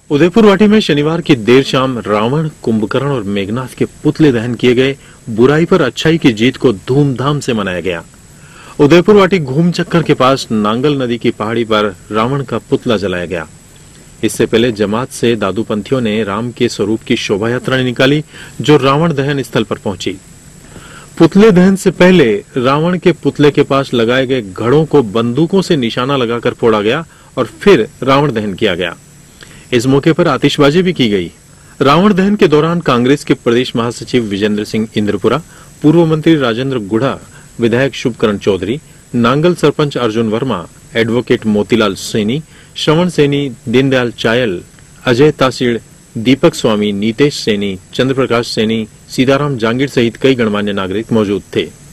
उदयपुर वाटी में शनिवार की देर शाम रावण, कुंभकर्ण और मेघनाथ के पुतले दहन किए गए। बुराई पर अच्छाई की जीत को धूमधाम से मनाया गया। उदयपुर वाटी घूम चक्कर के पास नांगल नदी की पहाड़ी पर रावण का पुतला जलाया गया। इससे पहले जमात से दादूपंथियों ने राम के स्वरूप की शोभा यात्रा निकाली, जो रावण दहन स्थल पर पहुंची। पुतले दहन से पहले रावण के पुतले के पास लगाए गए घड़ों को बंदूकों से निशाना लगाकर फोड़ा गया और फिर रावण दहन किया गया। इस मौके पर आतिशबाजी भी की गई। रावण दहन के दौरान कांग्रेस के प्रदेश महासचिव विजेंद्र सिंह इंद्रपुरा, पूर्व मंत्री राजेंद्र गुढ़ा, विधायक शुभकरण चौधरी, नांगल सरपंच अर्जुन वर्मा, एडवोकेट मोतीलाल सैनी, श्रवण सैनी, दीनदयाल चायल, अजय तासीड़, दीपक स्वामी, नीतेश सैनी, चंद्रप्रकाश सैनी, सीताराम जांगीर सहित कई गणमान्य नागरिक मौजूद थे।